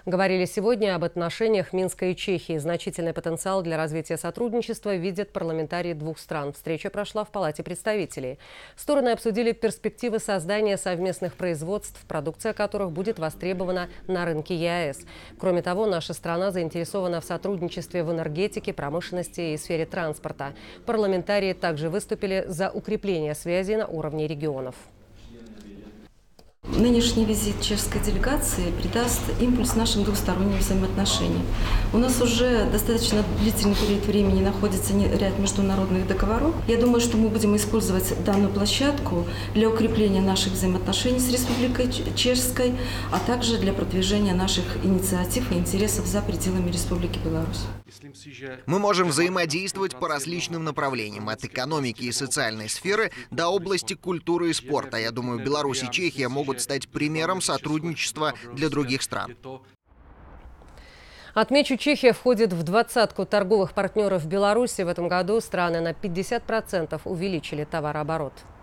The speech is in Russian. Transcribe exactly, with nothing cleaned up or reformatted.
Говорили сегодня об отношениях Минска и Чехии. Значительный потенциал для развития сотрудничества видят парламентарии двух стран. Встреча прошла в Палате представителей. Стороны обсудили перспективы создания совместных производств, продукция которых будет востребована на рынке ЕАЭС. Кроме того, наша страна заинтересована в сотрудничестве в энергетике, промышленности и сфере транспорта. Парламентарии также выступили за укрепление связей на уровне регионов. Нынешний визит чешской делегации придаст импульс нашим двусторонним взаимоотношениям. У нас уже достаточно длительный период времени находится ряд международных договоров. Я думаю, что мы будем использовать данную площадку для укрепления наших взаимоотношений с Республикой Чешской, а также для продвижения наших инициатив и интересов за пределами Республики Беларусь. Мы можем взаимодействовать по различным направлениям, от экономики и социальной сферы до области культуры и спорта. Я думаю, Беларусь и Чехия могут стать примером сотрудничества для других стран. Отмечу, Чехия входит в двадцатку торговых партнеров Беларуси. В этом году страны на пятьдесят процентов увеличили товарооборот.